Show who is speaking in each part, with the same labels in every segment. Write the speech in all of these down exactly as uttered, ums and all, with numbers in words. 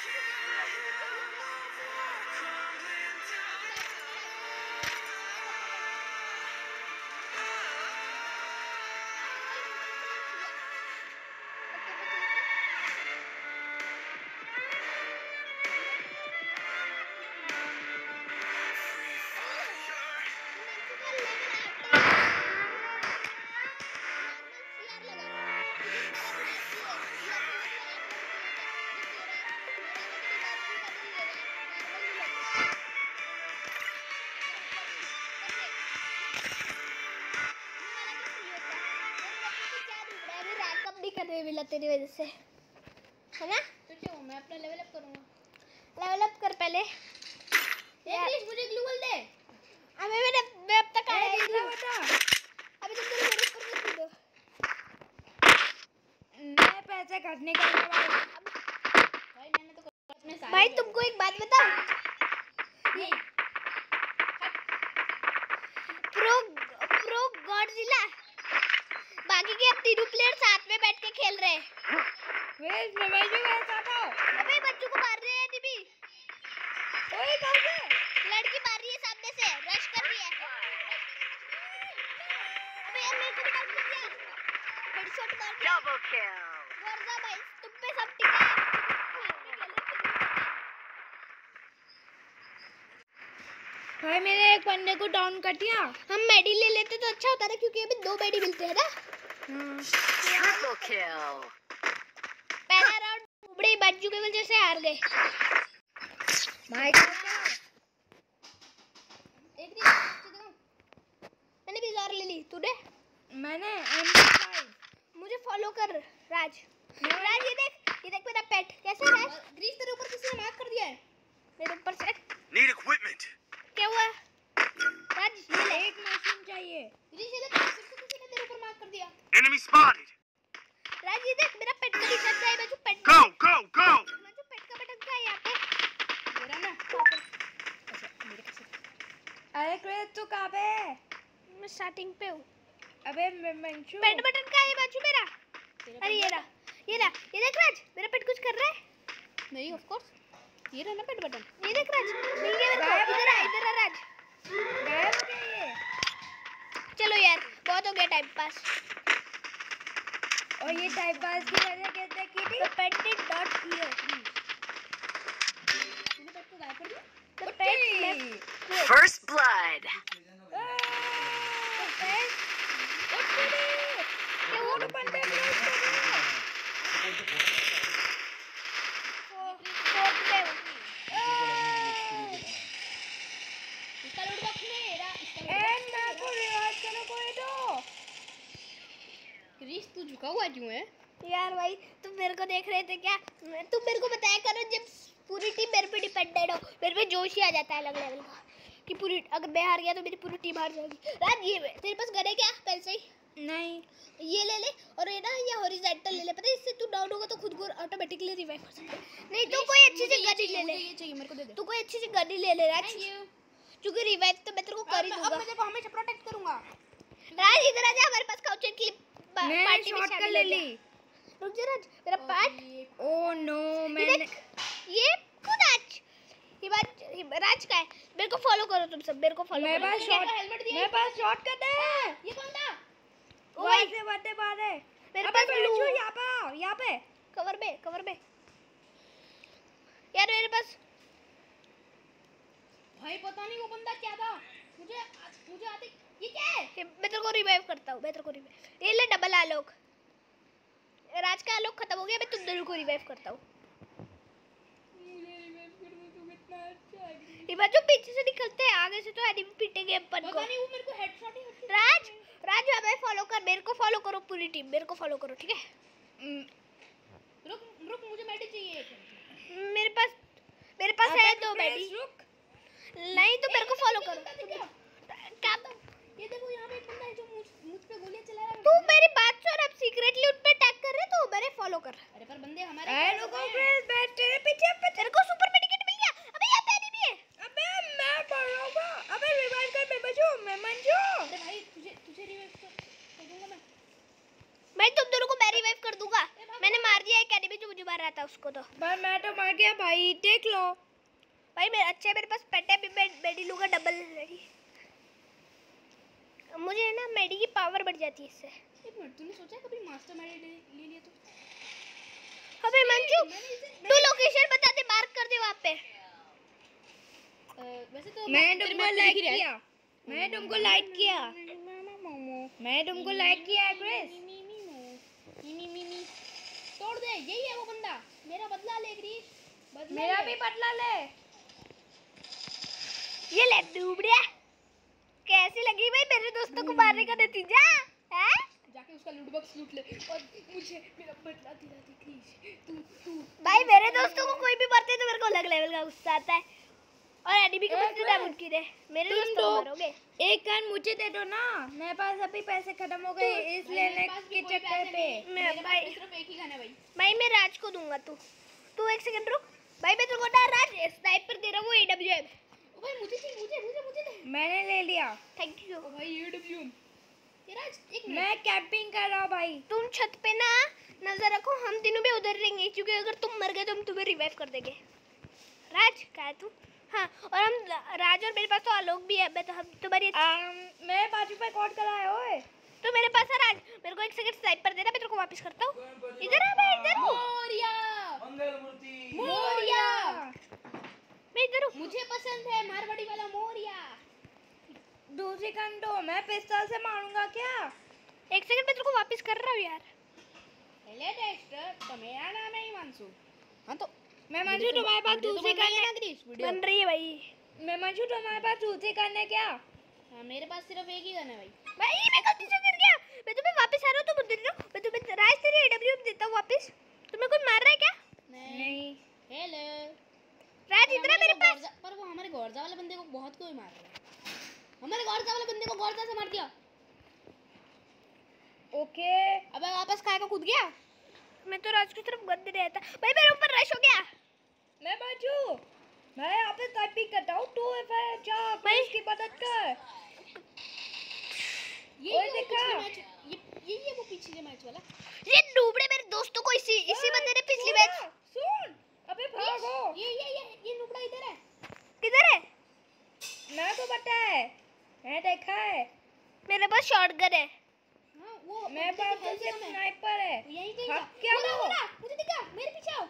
Speaker 1: मिला तेरी वजह से, है ना?
Speaker 2: तो क्यों, मैं अपना लेवल अप करूंगा।
Speaker 1: लेवल अप कर पहले।
Speaker 2: यार मुझे ग्लू वॉल दे।
Speaker 1: अबे मेरे मैं अब तक आया
Speaker 2: ही नहीं बता।
Speaker 1: अभी तुम मेरे ऊपर मत कूदो।
Speaker 2: मैं पैसे काटने का भाई भाई मैंने तो अपने सारे
Speaker 1: भाई तुमको एक बात बताऊं?
Speaker 2: नहीं
Speaker 1: प्रो प्रो गॉडजिला बाकी के अब तीनों प्लेयर साथ में बैठ के खेल रहे हैं।
Speaker 2: वेट मैं मैं जो ऐसा था।
Speaker 1: अबे बच्चों को मार रहे हैं दीदी।
Speaker 2: ओए कहां से?
Speaker 1: लड़की मार रही है सामने से, रश कर रही है। अबे यार मेरे को भी डाउन कर दिया। हेडशॉट मार दिया। Double kill. वर्जा भाई तुम पे सब ठीक है।
Speaker 2: भाई मैंने एक बंदे को डाउन कर दिया।
Speaker 1: हम मेडी ले लेते तो अच्छा होता ना, क्योंकि अभी दो मेडी मिलते हैं ना।
Speaker 3: Triple kill.
Speaker 1: पहला राउंड बड़ी बच्चों की वजह से हार गए।
Speaker 2: भाई
Speaker 1: एक दिन मैंने भी जार ले ली। तूने?
Speaker 2: मैंने एम फाइव।
Speaker 1: मुझे फॉलो कर राज। राज ये देख, ये देख मेरा पेट कैसा है राज?
Speaker 2: ग्रीस तेरे ऊपर किसी ने मार्क कर दिया है।
Speaker 1: मेरे ऊपर से
Speaker 3: Need equipment.
Speaker 1: क्या हुआ? राज ये ले।
Speaker 2: एक मशीन चाहिए।
Speaker 1: ग्रीस ये देख, किसी ने तेरे ऊपर मार्क कर दिया।
Speaker 3: Enemy spotted.
Speaker 1: राज ये देख मेरा पेट का निशान है। मैं जो पेट
Speaker 3: Go, go, go.
Speaker 1: मैं जो पेट का बटन का है यहाँ पे।
Speaker 2: मेरा ना अच्छा मेरे कैसे? अरे क्रेज तू कहाँ पे है?
Speaker 1: मैं स्टार्टिंग पे हूँ।
Speaker 2: अबे मैं मंचू।
Speaker 1: पेट बटन का है बाजू मेरा। अरे ये रहा, ये रहा, ये देख राज मेरा पेट कुछ कर रहा है।
Speaker 2: नहीं ऑफ कोर्स ये रहा ना पेट बटन।
Speaker 1: ये देख राज मिल गया मेरे को। इधर आ, इधर आ राज।
Speaker 2: गायब हो गया ये।
Speaker 1: चलो यार बहुत हो गया टाइम पास।
Speaker 2: और ये टाइम पास की वजह कहते हैं कि
Speaker 1: The pet did not hear.
Speaker 2: तूने पेट को गायब कर दिया।
Speaker 1: The pet left.
Speaker 3: First blood.
Speaker 1: क्या हुआ?
Speaker 2: तो बंदे ब्रेक कर रहे हैं।
Speaker 1: फोर्थ पे हूँ।
Speaker 2: इसका लूट बॉक्स मेरा। एंड मैं को रिवाइव करो कोई तो। क्रिस तू झुका हुआ क्यों है?
Speaker 1: यार भाई तुम मेरे को देख रहे थे क्या? तुम मेरे को बताया करो जब पूरी टीम मेरे पे डिपेंडेड हो। मेरे पे जोश ही आ जाता है अलग लेवल का कि पूरी अगर मैं हार गया तो मेरी पूरी टीम हार जाएगी। राज ये तेरे पास गन है क्या पहले से ही?
Speaker 2: नहीं
Speaker 1: ये ले ले और ये ना ये हॉरिजॉन्टल ले ले। पता है इससे तू डाउन होगा तो खुद को ऑटोमेटिकली रिवाइव कर सकता है। नहीं तो कोई अच्छी सी गन ले ले।
Speaker 2: ये चाहिए मेरे को दे दे।
Speaker 1: तू कोई अच्छी सी गन ले ले राज, क्योंकि रिवाइव तो मैं तेरे को कर ही दूंगा।
Speaker 2: अब मैं तेरे को हमेशा प्रोटेक्ट करूंगा।
Speaker 1: राज इधर आ जा, हमारे पास काउचर की
Speaker 2: मैंने
Speaker 1: पार्टी में
Speaker 2: शॉटगन
Speaker 1: शामिल
Speaker 2: ले
Speaker 1: हो जा।
Speaker 2: ली।
Speaker 1: रुक जा राज, मेरा पार्ट।
Speaker 2: ओह नो
Speaker 1: ये
Speaker 2: मैंने
Speaker 1: देख, ये खुद आज ये बात राज का है। मेरे को फॉलो करो तुम सब, मेरे को फॉलो
Speaker 2: मेरे
Speaker 1: करो।
Speaker 2: पास शॉट मेरे पास शॉटगन है।
Speaker 1: ये कौन था?
Speaker 2: वहां से बंदे मार है।
Speaker 1: मेरे
Speaker 2: अबे
Speaker 1: पास
Speaker 2: बैठो
Speaker 1: blue-
Speaker 2: यहाँ पे आओ, यहाँ पे
Speaker 1: कवर में कवर में यार मेरे पास।
Speaker 2: भाई पता नहीं वो बंदा क्या था। मुझे मुझे आते ये क्या है?
Speaker 1: ये मैं तेरे को रिवाइव करता हूँ। मैं तेरे को रिवाइव ये ले डबल आलोक। राज का आलोक खत्म हो गया, मैं तुम दोनों को रिवाइव करता हूँ। ये बात जो पीछे से निकलते हैं, आगे से तो एनिमी पीटेंगे अपन को।
Speaker 2: पता नहीं वो मेरे को हेडशॉट ही हेडशॉट।
Speaker 1: राज राज हमें फॉलो कर, मेरे को फॉलो करो पूरी टीम, मेरे को फॉलो करो ठीक है?
Speaker 2: रुक रुक मुझे मेडी चाहिए एक।
Speaker 1: मेरे पास मेरे पास है दो मेडी।
Speaker 2: रुक
Speaker 1: नहीं तो मेरे को फॉलो करो। क्या
Speaker 2: ये देखो यहाँ पे एक बंदा है जो मुझ मुझ पे गोलियां चला रहा है।
Speaker 1: तू मेरी बात सुन, अब सीक्रेटली उन पे अटैक कर रहे तो मेरे फॉलो कर।
Speaker 2: अरे पर बंदे हमारे
Speaker 1: ए लोगों फ्रेंड्स बैठ तेरे पीछे पे तेरे को सुपर मेडिकेट मिल गया। अबे यहाँ पे एनिमी है।
Speaker 2: अबे मैं पड़ रहा हूँ। अबे रिवाइव कर मैं बचो मैं मंजू। अरे भाई तुझे तुझे रिवाइव कर कर दूंगा मैं।
Speaker 1: मैं तुम दोनों को मैं रिवाइव कर दूंगा। मैंने मार दिया एक एनिमी जो मुझे मार रहा था उसको तो।
Speaker 2: पर मैं तो मर गया भाई, देख लो
Speaker 1: भाई मेरे अच्छे मेरे पास पेट है, मैं मेडी लूँगा डबल मेडी। मुझे ना मेडी की पावर बढ़ जाती है इससे।
Speaker 2: एक मिनट, तूने सोचा कभी मास्टर मैडी ले, ले लिया तो?
Speaker 1: अबे मंजू तू लोकेशन बता दे, मार्क कर दे वहाँ पे।
Speaker 2: वैसे तो मैंने तुमको लाइक किया, मैंने तुमको लाइक किया, मैंने तुमको लाइक किया ग्रेस।
Speaker 1: तोड़ दे, यही है वो बंदा। मेरा बदला ले ग्रीश, बदला
Speaker 2: मेरा
Speaker 1: ले।
Speaker 2: भी बदला ले।
Speaker 1: ये ले डूबड़िया, कैसी लगी भाई मेरे दोस्तों को मारने का नतीजा? हैं?
Speaker 2: जाके उसका लूट बॉक्स लूट ले और मुझे मेरा बदला दिला दे ग्रीश। तू तू
Speaker 1: भाई मेरे दोस्तों को कोई भी मारते है तो मेरे को अलग लेवल का गुस्सा आता है। और एनिमी के पास कितना मुमकिन है मेरे
Speaker 2: तुम
Speaker 1: दोस्तों को
Speaker 2: लोग-
Speaker 1: मारोगे।
Speaker 2: एक गन मुझे दे दो ना, मेरे पास अभी पैसे खत्म हो गए इस लेने के चक्कर पे।
Speaker 1: मैं भाई
Speaker 2: सिर्फ एक ही गन है भाई।
Speaker 1: भाई मैं राज को दूंगा, तू तू एक सेकंड रुक। भाई मैं तेरे को ना राज स्नाइपर दे रहा हूँ, एडब्ल्यूएम।
Speaker 2: ओ भाई मुझे चाहिए, मुझे मुझे मुझे दे। मैंने ले लिया।
Speaker 1: Thank you.
Speaker 2: ओ भाई एडब्ल्यूएम।
Speaker 1: तेरा एक
Speaker 2: मैं कैंपिंग कर रहा हूँ भाई।
Speaker 1: तुम छत पे ना नजर रखो, हम तीनों भी उधर रहेंगे क्योंकि अगर तुम मर गए तो हम तुम्हें रिवाइव कर देंगे। राज कहाँ है तू? हाँ, और हम राज और मेरे पास तो आलोक भी है। मैं तो हम तुम्हारी
Speaker 2: um, मेरे बाजू पे कॉल करा है ओए।
Speaker 1: तो मेरे पास है राज, मेरे को एक सेकंड स्नाइपर देना, मैं तेरे को वापस करता हूँ। इधर आ, मैं इधर हूँ।
Speaker 2: मोरिया
Speaker 3: मंगलमूर्ति
Speaker 2: मोरिया
Speaker 1: मैं इधर हूँ।
Speaker 2: मुझे पसंद है मारवाड़ी वाला मोरिया। दूसरी गन दो, मैं पिस्तौल से मारूंगा क्या?
Speaker 1: एक सेकंड मैं तेरे को वापस कर रहा हूँ यार।
Speaker 2: हेलो टेस्टर, तो मेरा नाम है हिमांशु। हाँ तो मैं मंजू, तुम्हारे पास दूसरी गन है?
Speaker 1: बन रही है भाई।
Speaker 2: मैं मंजू, तुम्हारे पास दूसरी गन है क्या? हाँ मेरे पास सिर्फ एक ही गन है भाई।
Speaker 1: भाई मैं गलती से गिर गया। मैं तुम्हें वापस आ रहा हूँ, तुम उधर रहो। मैं तुम्हें राज तेरी एडब्ल्यूएम देता हूँ वापस। तुम्हें कोई मार रहा है क्या?
Speaker 2: नहीं। हेलो
Speaker 1: राज इधर आ मेरे पास।
Speaker 2: पर वो हमारे गौरजा वाले बंदे को बहुत कोई मार रहा है। हमारे गौरजा वाले बंदे को गौरजा से मार दिया। ओके अबे वापस काय का कूद गया।
Speaker 1: मैं तो राज की तरफ गन दे रहा था। भाई मेरे ऊपर रश हो गया।
Speaker 2: मैं बाजू, मैं यहाँ पे टाइपिंग करता हूँ, तू है जा
Speaker 1: भाई
Speaker 2: इसकी मदद कर।
Speaker 1: ये
Speaker 2: ओए देखा,
Speaker 1: ये ये ये वो पिछले मैच वाला। ये डूबड़े मेरे दोस्तों को इसी इसी बंदे ने पिछली मैच।
Speaker 2: सुन अबे भागो।
Speaker 1: ये ये ये ये नुबड़ा इधर है। किधर है?
Speaker 2: मैं तो पता है, मैं देखा है।
Speaker 1: मेरे पास शॉटगन है।
Speaker 2: हाँ वो मेरे पास तो सिर्फ स्नाइपर है।
Speaker 1: यहीं पे
Speaker 2: हाँ, क्या वो?
Speaker 1: मुझे दिखा, मेरे पीछे आओ।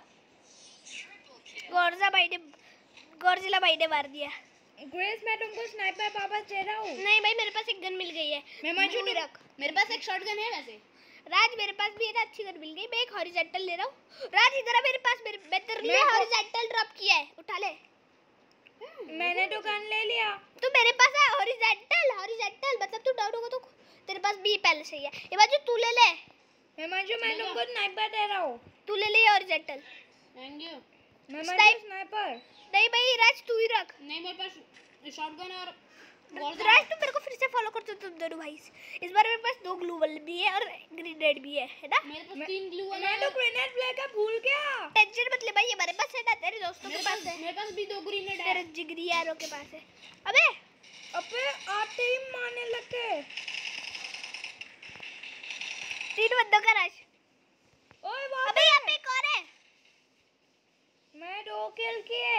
Speaker 1: गौरजा भाई ने गौरजिला भाई ने मार दिया।
Speaker 2: ग्रेस मैं तुमको स्नाइपर वापस दे रहा हूँ।
Speaker 1: नहीं भाई मेरे पास एक गन मिल गई है।
Speaker 2: मैं मंजू
Speaker 1: ब्लू रख।
Speaker 2: मेरे पास एक शॉटगन है वैसे।
Speaker 1: राज मेरे पास भी एक अच्छी गन मिल गई, मैं एक हॉरिजॉन्टल ले रहा हूँ। राज इधर आ मेरे पास, मेरे मैं तेरे लिए हॉरिजॉन्टल ड्रॉप किया है, उठा ले।
Speaker 2: मैंने तो गन ले लिया।
Speaker 1: तू मेरे पास है हॉरिजॉन्टल, हॉरिजॉन्टल मतलब तू डाउन होगा तो तेरे पास भी पहले से ही है। ये बाजू तू ले ले।
Speaker 2: मैं मंजू, मैं तुमको स्नाइपर दे रहा हूँ।
Speaker 1: तू ले ले हॉरिजॉन्टल।
Speaker 2: Thank you. मैं
Speaker 1: Snipe-
Speaker 2: स्नाइपर
Speaker 1: नहीं भाई राज तू ही रख।
Speaker 2: नहीं, मेरे पास शॉटगन और
Speaker 1: राज तुम मेरे को फिर से फॉलो करते हो तुम दोनों भाई। इस बार मेरे पास दो ग्लू वॉल भी है और ग्रेनेड भी है, है ना?
Speaker 2: मेरे पास तीन ग्लू वाला। मैं तो ग्रेनेड लेकर भूल गया।
Speaker 1: टेंशन मत ले भाई, हमारे पास है ना, तेरे दोस्तों के पास है।
Speaker 2: मेरे पास भी दो ग्रेनेड है।
Speaker 1: तेरे जिगरी यारों के पास है। अबे
Speaker 2: अबे आते ही मारने लगे।
Speaker 1: तीन बंदों का रश।
Speaker 2: ओए वाह,
Speaker 1: अबे यहाँ पे एक और है।
Speaker 2: मैं दो किल किए।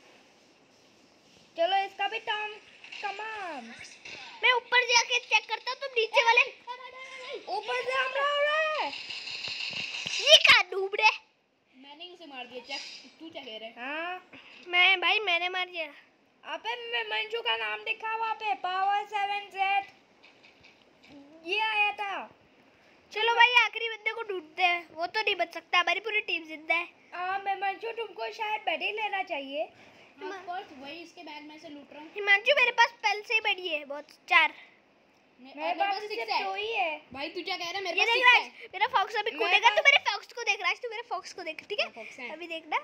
Speaker 2: चलो इसका भी टाइम तमाम।
Speaker 1: मैं ऊपर जाके चेक करता हूँ, तुम नीचे वाले
Speaker 2: ऊपर से हमला हो रहा है।
Speaker 1: ये क्या डूबड़े?
Speaker 2: मैंने उसे मार दिया। चेक तू क्या कह रहा है? हाँ
Speaker 1: मैं भाई मैंने मार दिया।
Speaker 2: अबे मैं मंजू का नाम दिखा वहाँ पे, पावर सेवन जेड ये आया था।
Speaker 1: चलो भाई आखिरी बंदे को ढूंढते हैं, वो तो नहीं बच सकता, हमारी पूरी टीम जिंदा है।
Speaker 2: हाँ मैं मंजू, तुमको शायद बड़ी लेना चाहिए। ऑफ कोर्स वही इसके बैग में से लूट रहा हूँ।
Speaker 1: हिमांशु मेरे पास पहले से ही बड़ी है बहुत, चार।
Speaker 2: मेरे पास सिर्फ दो ही है। भाई तू क्या कह रहा है? मेरे
Speaker 1: ये
Speaker 2: पास
Speaker 1: देख
Speaker 2: सिक्स
Speaker 1: राज,
Speaker 2: है।
Speaker 1: मेरा फॉक्स अभी
Speaker 2: मेरे
Speaker 1: कूदेगा,
Speaker 2: पास-
Speaker 1: तू मेरे फॉक्स को देख राज, तू मेरे फॉक्स को देख, ठीक
Speaker 2: फॉक्स
Speaker 1: है?
Speaker 2: है।
Speaker 1: अभी देखना,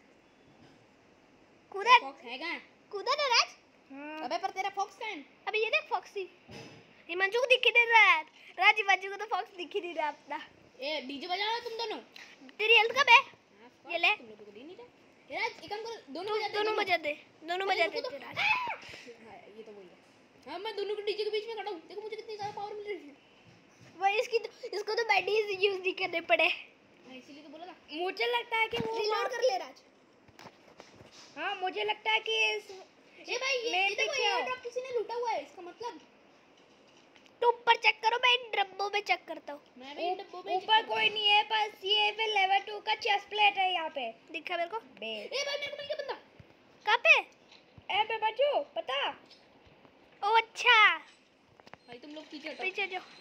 Speaker 1: कूदा
Speaker 2: फॉक्स है कहाँ?
Speaker 1: कूदा ना राज।
Speaker 2: हाँ। अबे पर तेरा फॉक्स कहाँ है?
Speaker 1: अभी ये देख फॉक्सी, हिमांशु को दिख ही नहीं रहा है। राज हिमांशु को तो फॉक्स दिख ही नहीं रहा अपना।
Speaker 2: ए डीजे बजाओ तुम दोनों।
Speaker 1: तेरी हेल्थ कब है? ये ले।
Speaker 2: तुम लोगों को दी नहीं था। ये राज एक काम करो, दोनों
Speaker 1: तू
Speaker 2: बजा दे,
Speaker 1: दोनों बजा दे, दोनों बजा दे
Speaker 2: रुको तो।
Speaker 1: राज।
Speaker 2: हाँ, ये तो वही है। हाँ मैं दोनों के डीजे के बीच में खड़ा हूँ। देखो मुझे कितनी ज्यादा पावर मिल रही है।
Speaker 1: वही इसकी तो, इसको तो बैटरीज यूज नहीं करने पड़े।
Speaker 2: हाँ, इसीलिए तो बोला था। मुझे लगता है कि वो
Speaker 1: रिलोड कर ले राज।
Speaker 2: हाँ मुझे लगता है कि इस
Speaker 1: ये भाई ये
Speaker 2: मैं
Speaker 1: ये देखो
Speaker 2: पीछे
Speaker 1: ये
Speaker 2: हूँ।
Speaker 1: ड्रॉप किसी ने लूटा हुआ है, इसका मतलब तो ऊपर चेक करो, मैं इन डब्बों में चेक करता हूँ। मैं भी इन डब्बों में
Speaker 2: ऊपर कोई नहीं है, बस ये फिर लेवल टू का चेस्ट प्लेट है यहाँ पे।
Speaker 1: दिखा मेरे को।
Speaker 2: बे
Speaker 1: ए भाई मेरे को मिल गया बंदा। कहाँ पे?
Speaker 2: ए बे बच्चू पता।
Speaker 1: ओ अच्छा
Speaker 2: भाई तुम लोग पीछे हटो।
Speaker 1: पीछे जाओ।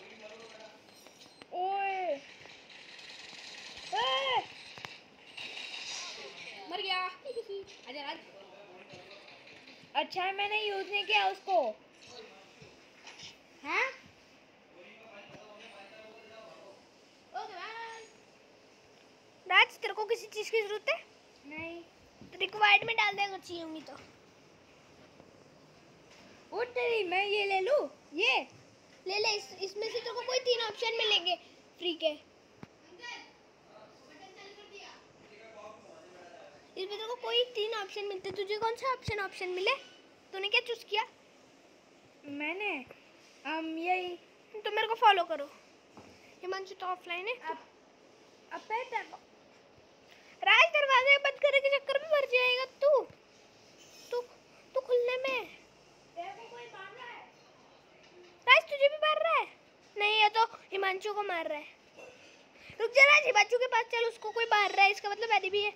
Speaker 2: ओए ए!
Speaker 1: मर गया। आजा राज।
Speaker 2: अच्छा है मैंने यूज नहीं किया उसको।
Speaker 1: हाँ ओके बाय। राज तेरे को किसी चीज की जरूरत है?
Speaker 2: नहीं
Speaker 1: तो रिक्वायर्ड में डाल दे अगर चाहिए होंगी तो।
Speaker 2: उठ तेरी, मैं ये ले लूँ। ये
Speaker 1: ले ले इस, इसमें से तेरे को कोई तीन ऑप्शन मिलेंगे फ्री के। इसमें तेरे को कोई तीन ऑप्शन मिलते, तुझे कौन सा ऑप्शन ऑप्शन मिले? तूने क्या चूज किया?
Speaker 2: मैंने um, यही
Speaker 1: तो मेरे को फॉलो करो। हिमांशु तो ऑफलाइन है।
Speaker 2: अब अब पे तक
Speaker 1: राज दरवाजे बंद करने के चक्कर में मर जाएगा तू। तू तू खुलने में।
Speaker 2: तेरे को कोई मार रहा है?
Speaker 1: राज तुझे भी मार रहा है? नहीं ये तो हिमांशु को मार रहा है। रुक जा राज, हिमांशु के पास चल, उसको कोई मार रहा है, इसका मतलब एनिमी है।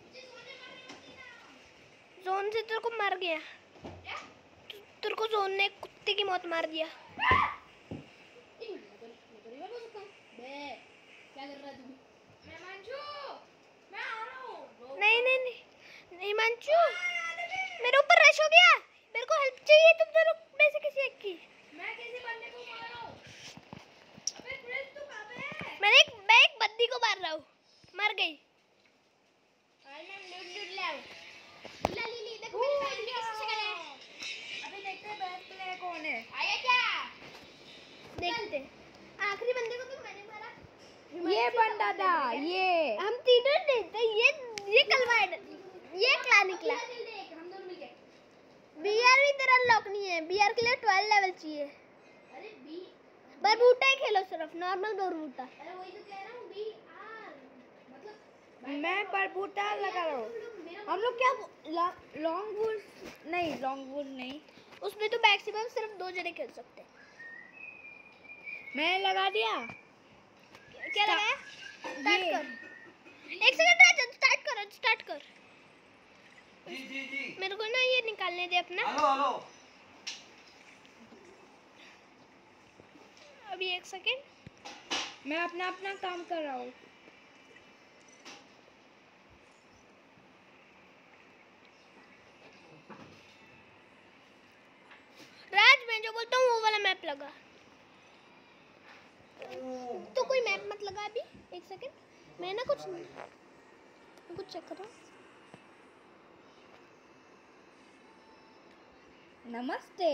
Speaker 1: जोन से तेरे को मार गया। तु- तेरे को जोन ने कुत्ते की मौत मार दिया। नहीं नहीं नहीं हिमांशु, मेरे ऊपर रश हो गया। मेरे को हेल्प चाहिए तुम दोनों में से किसी एक की।
Speaker 2: मैं किसी बंदे को मार रहा हूँ। अबे क्रिस तू कहाँ पे है?
Speaker 1: मैंने एक मैं एक बंदी को मार रहा हूँ, मर गई।
Speaker 2: अभी देखते हैं बैक प्लेयर कौन है।
Speaker 1: आया क्या? देखते आखिरी बंदे को तो मैंने मारा।
Speaker 2: ये बंदा था ये।
Speaker 1: हम तीनों नहीं थे, ये ये कलवाड़ ये क्या निकला? हम दोनों मिलके बीआर भी तेरा लॉक नहीं है। बीआर के लिए ट्वेल्व लेवल चाहिए। अरे बी बरबूटा ही खेलो, सिर्फ नॉर्मल बरबूटा। अरे वही तो कह रहा हूं, बीआर मतलब
Speaker 2: मैं बरबूटा लगा रहा हूँ। हम लोग क्या लॉन्ग वुड नहीं लॉन्ग वुड नहीं
Speaker 1: उसमें तो मैक्सिमम सिर्फ दो जने खेल सकते हैं।
Speaker 2: मैं लगा दिया।
Speaker 1: क्या लगाया? स्टार्ट
Speaker 2: ये।
Speaker 1: कर। एक सेकंड राजन, स्टार्ट कर स्टार्ट कर।
Speaker 3: जी जी जी।
Speaker 1: मेरे को ना ये निकालने दे अपना।
Speaker 3: Hello hello.
Speaker 1: अभी एक सेकंड।
Speaker 2: मैं अपना अपना काम कर रहा हूँ।
Speaker 1: राज मैं जो बोलता हूँ वो वाला मैप लगा। तो कोई मैप मत लगा अभी, एक सेकंड। मैं ना कुछ मैं कुछ चेक कर रहा हूँ।
Speaker 2: नमस्ते।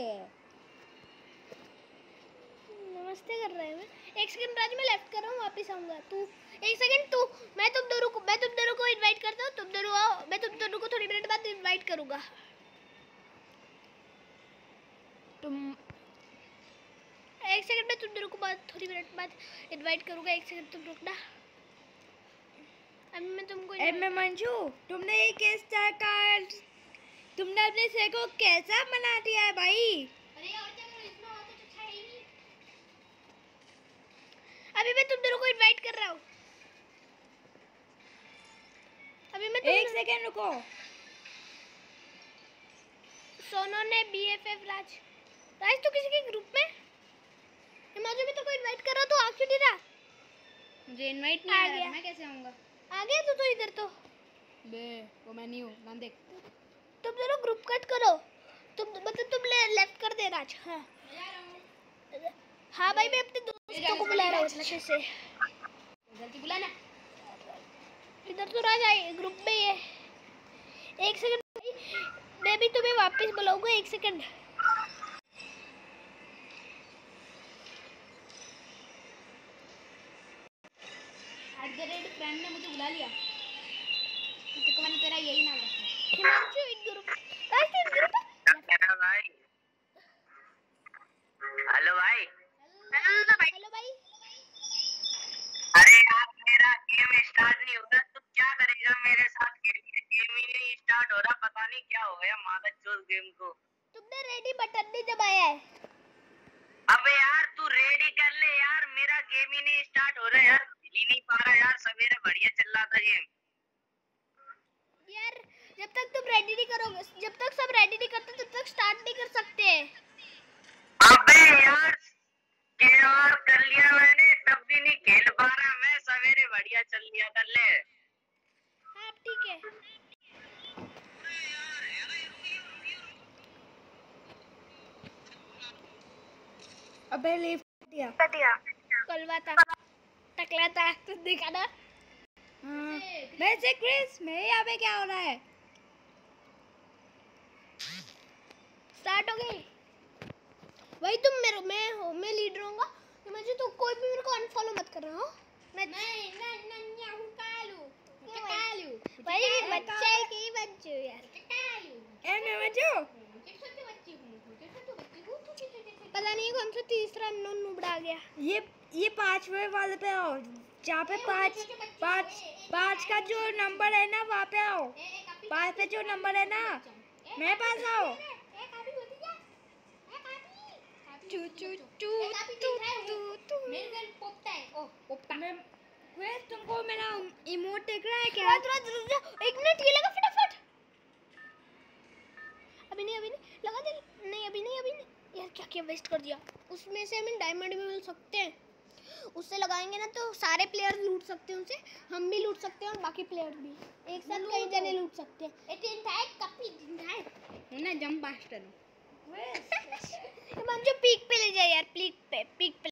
Speaker 1: नमस्ते कर रहा है मैं। एक सेकंड राज, मैं लेफ्ट कर रहा हूँ, वापस आऊंगा। तू एक सेकंड, तू मैं तुम दोनों को मैं तुम दोनों को इनवाइट करता हूँ। तुम दोनों आओ, मैं तुम दोनों को थोड़ी मिनट बाद इनवाइट करूंगा।
Speaker 2: तुम
Speaker 1: एक सेकंड में तुम दोनों को बाद थोड़ी मिनट बाद इनवाइट करूंगा। एक सेकंड तुम रुकना। अभी मैं तुमको
Speaker 2: ए मैं मंजू, तुमने ये किस तरह का तुमने अपने से को कैसा बना दिया है भाई?
Speaker 1: अरे और क्या करूं, इसमें और कुछ अच्छा है ही नहीं। अभी मैं तुम दोनों को इनवाइट कर रहा हूँ। अभी मैं तुम
Speaker 2: एक सेकंड रुको।
Speaker 1: सोनो ने बीएफएफ राज राज तो किसी के ग्रुप में हिमाचल भी तो को इनवाइट कर रहा, तो आ क्यों नहीं रहा?
Speaker 2: मुझे इनवाइट
Speaker 1: नहीं आ गया।
Speaker 2: मैं कैसे आऊंगा?
Speaker 1: आ गया तू तो इधर तो।
Speaker 2: बे वो मैं नहीं हूँ, नाम देख।
Speaker 1: तुम दोनों ग्रुप कट करो। तुम मतलब तुम ले लेफ्ट कर दे राज। हाँ हाँ भाई, मैं अपने दोस्तों को बुला रहा हूँ अच्छे से।
Speaker 2: जल्दी बुलाना।
Speaker 1: इधर तो राज आए, ग्रुप में ही है। एक सेकंड, मैं भी तुम्हें वापस बुलाऊंगा। एक second.
Speaker 2: At the rate friend ने मुझे बुला लिया। तो मैंने तेरा यही नाम रखा।
Speaker 1: हिमांशु इन ग्रुप राज तो इन ग्रुप
Speaker 4: हेलो भाई। हेलो भाई।
Speaker 1: हेलो भाई।
Speaker 4: अरे यार मेरा गेम स्टार्ट नहीं हो रहा, तुम क्या करें नहीं क्या हो गया मादक चोर गेम को।
Speaker 1: तुमने रेडी बटन नहीं दबाया है।
Speaker 4: अबे यार तू रेडी कर ले यार, मेरा गेम ही नहीं स्टार्ट हो रहा यार, हिल ही नहीं पा रहा यार, सवेरे बढ़िया चल रहा था गेम।
Speaker 1: यार जब तक तुम रेडी नहीं करोगे, जब तक सब रेडी नहीं करते तब तक स्टार्ट नहीं कर सकते।
Speaker 4: अबे यार यार कर लिया मैंने, तब भी नहीं खेल पा रहा मैं, सवेरे बढ़िया चल लिया कर ले।
Speaker 1: हाँ ठीक है।
Speaker 2: अबे लीव दिया
Speaker 1: कलवा था, टकला था, तू देखा ना।
Speaker 2: हाँ मैं से क्रिस, मेरे यहाँ पे क्या हो रहा है?
Speaker 1: स्टार्ट हो गई। वही तुम मेरे मैं हो मैं लीडर होऊंगा तो मुझे तो कोई भी मेरे को अनफॉलो मत करना हो। मैं नहीं नहीं नहीं हूं कालू कालू भाई बच्चे की बच्चू यार कालू
Speaker 2: ए मैं बच्चू
Speaker 1: पता नहीं कौन सा तीसरा नून नुबड़ा गया।
Speaker 2: ये ये पांचवे वाले पे आओ, जहाँ पे पाँच पाँच पाँच का जो नंबर है ना वहाँ पे आओ, पाँच पे जो नंबर है ना मेरे पास आओ।
Speaker 1: चू चू चू तू तू तू मेरे घर पोपटा है। ओ पोपटा
Speaker 2: मैं क्रिस तुमको मेरा इमोट दिख रहा है क्या?
Speaker 1: क्या तुरंत रुक एक मिनट ये लगा फटाफट। अभी नहीं अभी नहीं लगा दे। नहीं अभी नहीं अभी नहीं यार क्या क्या वेस्ट कर दिया। उसमें से हमें डायमंड भी मिल सकते हैं, उससे लगाएंगे ना तो सारे प्लेयर लूट सकते हैं उसे, हम भी लूट सकते हैं और बाकी प्लेयर भी एक साथ कई जने लूट सकते हैं। ए टेन था कपी दिन था
Speaker 2: हूँ ना जंप मास्टर।
Speaker 1: जो पीक पे ले जाए यार, पीक पे पीक पे